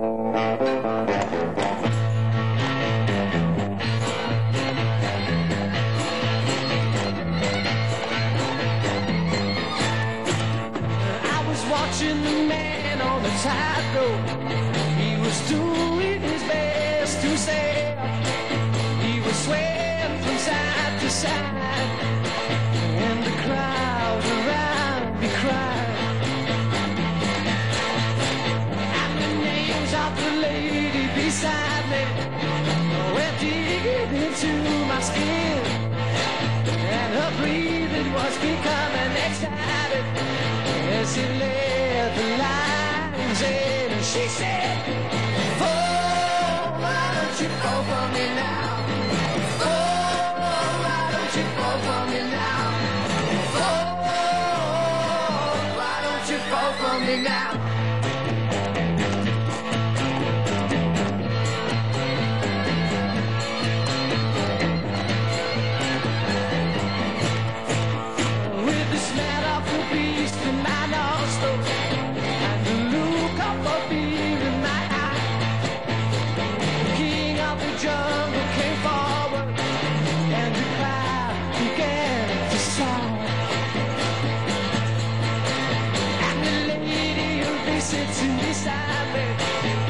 Watching the man on the tightrope, he was doing his best to sail. He was swaying from side to side, and the crowd around me cried. And the names of the lady beside me went digging into my skin, and her breathing was becoming excited as he led the lines in, and she said, "Oh, why don't you go for me now? Oh, why don't you go for me now? Oh, why don't you go for me now?" With the smell of the beast in my nostrils and the look of the fear in my eye, the king of the jungle came forward, and the crowd began to sigh. And the lady who was sitting beside me